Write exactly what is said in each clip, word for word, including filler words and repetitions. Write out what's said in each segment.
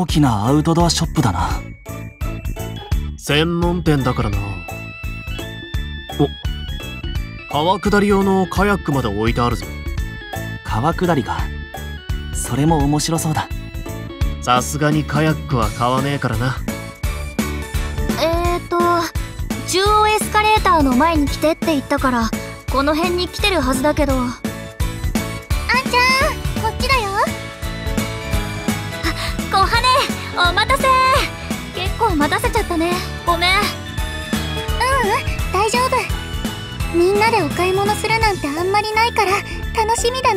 大きなアウトドアショップだな。 専門店だからな。お、川下り用のカヤックまで置いてあるぞ。 川下りか。それも面白そうだ。 さすがにカヤックは買わねえからな。 えーと中央エスカレーターの前に来てって言ったからこの辺に来てるはずだけど。あんちゃん、こっちだよ。あ、小羽、お待たせ。結構待たせちゃったね、ごめん。ううん、大丈夫。みんなでお買い物するなんてあんまりないから楽しみだな。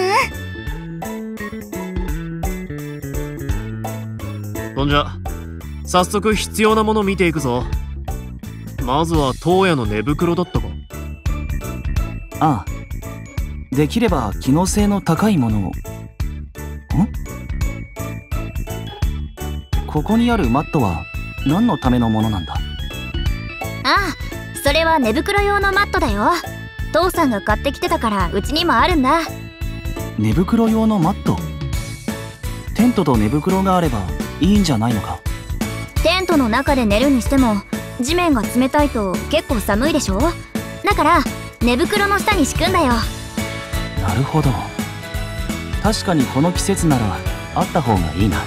ほんじゃ早速必要なもの見ていくぞ。まずは当屋の寝袋だったか。 ああ、できれば機能性の高いものを。ん？ここにあるマットは何のためのものなんだ？ ああ、それは寝袋用のマットだよ。父さんが買ってきてたからうちにもあるんだ。 寝袋用のマット？テントと寝袋があればいいんじゃないのか？ テントの中で寝るにしても地面が冷たいと結構寒いでしょ。だから寝袋の下に敷くんだよ。 なるほど。確かにこの季節ならあった方がいいな。ん？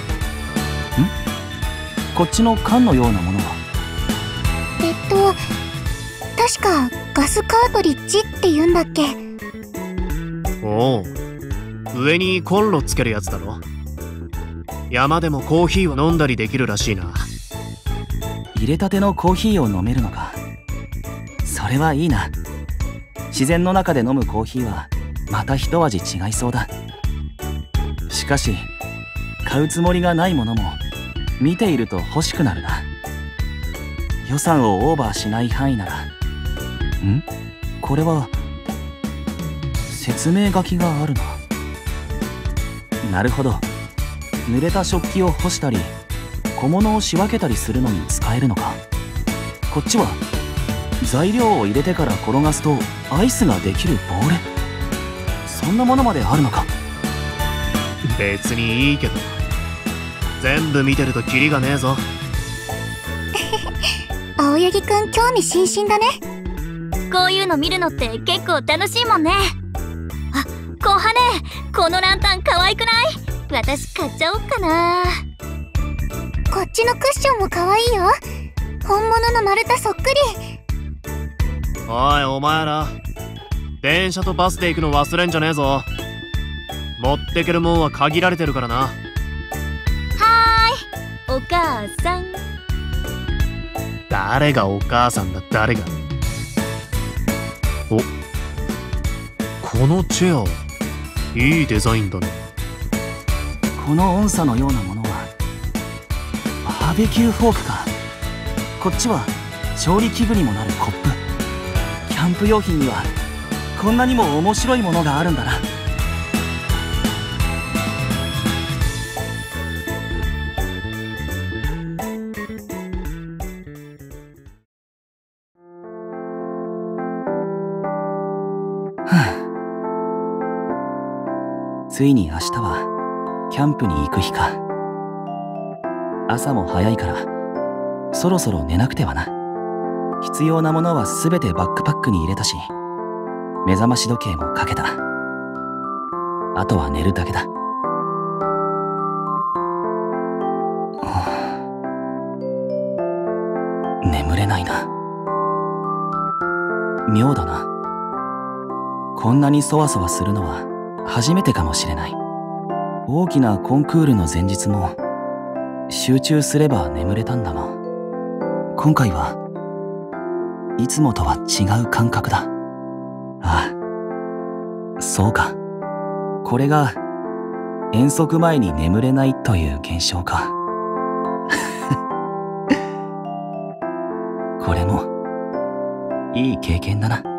こっちの缶のようなものは？ えっと確かガスカートリッジって言うんだっけ。 おお、上にコンロつけるやつだろ。山でもコーヒーを飲んだりできるらしいな。 入れたてのコーヒーを飲めるのか。それはいいな。自然の中で飲むコーヒーはまた一味違いそうだ。しかし買うつもりがないものも見ていると欲しくなるな。予算をオーバーしない範囲なら。ん？これは説明書きがあるな。なるほど。濡れた食器を干したり小物を仕分けたりするのに使えるのか。こっちは材料を入れてから転がすとアイスができるボール。そんなものまであるのか。 別にいいけど全部見てるとキリがねえぞ。 青柳くん興味津々だね。こういうの見るのって結構楽しいもんね。あ、小羽、このランタン可愛くない？私買っちゃおっかな。こっちのクッションも可愛いよ。本物の丸太そっくり。 おいお前ら、電車とバスで行くの忘れんじゃねえぞ。持ってけるもんは限られてるからな。 はーい、お母さん。 誰がお母さんだ、誰が。お、このチェアいいデザインだね。 この音叉のようなものはバーベキューフォークか。こっちは調理器具にもなるコップ。キャンプ用品にはこんなにも面白いものがあるんだな。ついに明日はキャンプに行く日か。朝も早いからそろそろ寝なくてはな。必要なものはすべてバックパックに入れたし目覚まし時計もかけた。あとは寝るだけだ。眠れないな。妙だな。こんなにそわそわするのは初めてかもしれない。大きなコンクールの前日も集中すれば眠れたんだが、今回はいつもとは違う感覚だ。ああ、そうか。これが遠足前に眠れないという現象か。これもいい経験だな。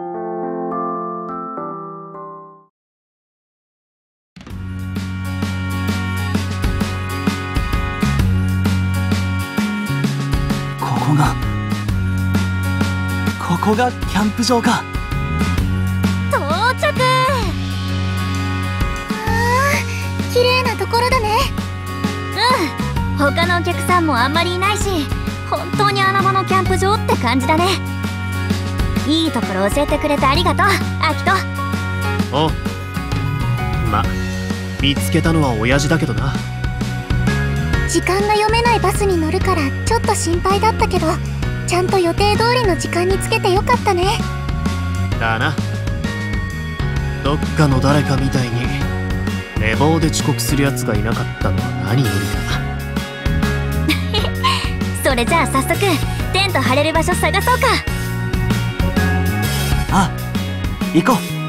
ここがここがキャンプ場か。 到着。あー、綺麗なところだね。うん、 他のお客さんもあんまりいないし、本当に穴場のキャンプ場って感じだね。いいところ教えてくれてありがとう、アキト。 おう。ま、見つけたのは親父だけどな。 時間が読めないバスに乗るからちょっと心配だったけど、ちゃんと予定通りの時間につけてよかったね。 だな。どっかの誰かみたいに寝坊で遅刻するやつがいなかったのは何よりだ。 それじゃあ早速テント張れる場所探そうか。 あ、行こう。